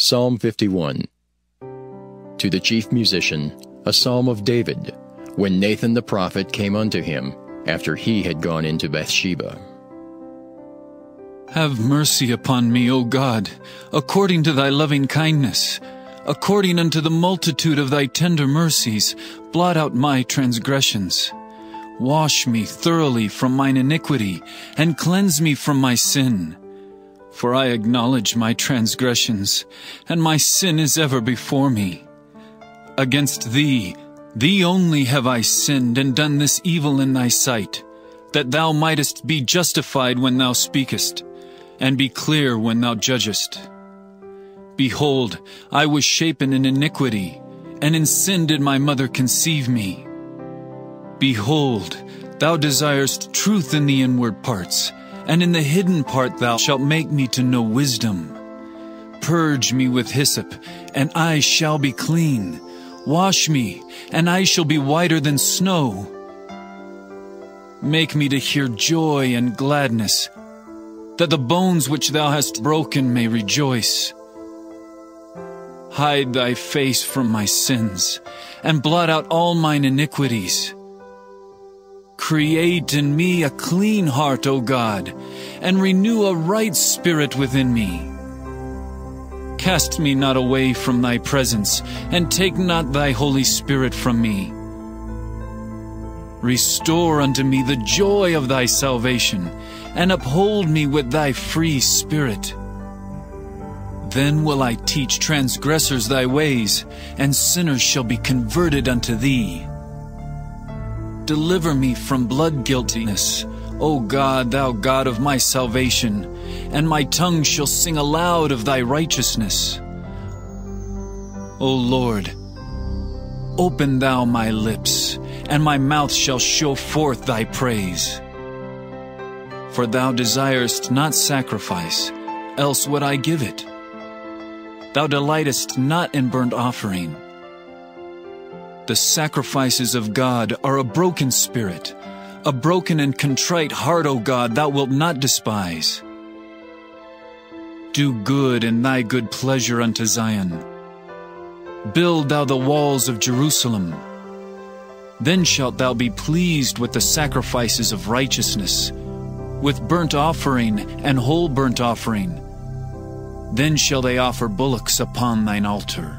Psalm 51. To the chief musician, a psalm of David, when Nathan the prophet came unto him, after he had gone into Bathsheba. Have mercy upon me, O God, according to thy loving kindness. According unto the multitude of thy tender mercies, blot out my transgressions. Wash me thoroughly from mine iniquity, and cleanse me from my sin. For I acknowledge my transgressions, and my sin is ever before me. Against thee only have I sinned, and done this evil in thy sight, that thou mightest be justified when thou speakest, and be clear when thou judgest. Behold, I was shapen in iniquity, and in sin did my mother conceive me. Behold, thou desirest truth in the inward parts, and in the hidden part thou shalt make me to know wisdom. Purge me with hyssop, and I shall be clean. Wash me, and I shall be whiter than snow. Make me to hear joy and gladness, that the bones which thou hast broken may rejoice. Hide thy face from my sins, and blot out all mine iniquities. Create in me a clean heart, O God, and renew a right spirit within me. Cast me not away from thy presence, and take not thy Holy Spirit from me. Restore unto me the joy of thy salvation, and uphold me with thy free spirit. Then will I teach transgressors thy ways, and sinners shall be converted unto thee. Deliver me from blood guiltiness, O God, thou God of my salvation, and my tongue shall sing aloud of thy righteousness. O Lord, open thou my lips, and my mouth shall show forth thy praise. For thou desirest not sacrifice, else would I give it. Thou delightest not in burnt offering. The sacrifices of God are a broken spirit, a broken and contrite heart, O God, thou wilt not despise. Do good in thy good pleasure unto Zion. Build thou the walls of Jerusalem. Then shalt thou be pleased with the sacrifices of righteousness, with burnt offering and whole burnt offering. Then shall they offer bullocks upon thine altar.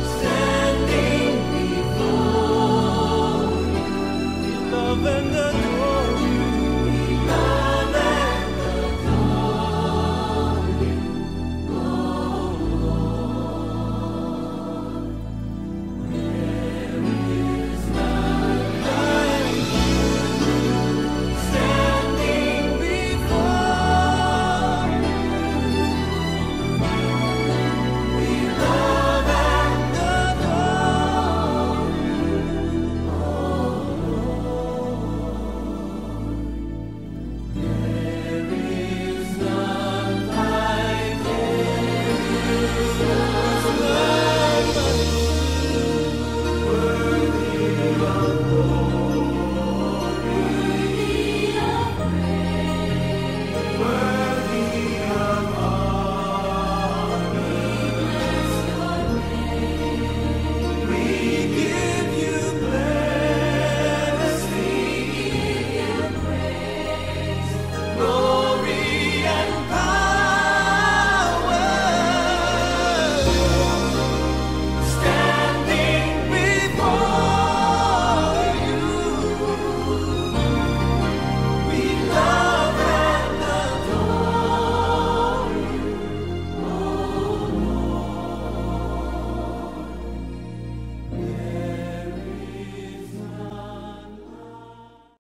love and the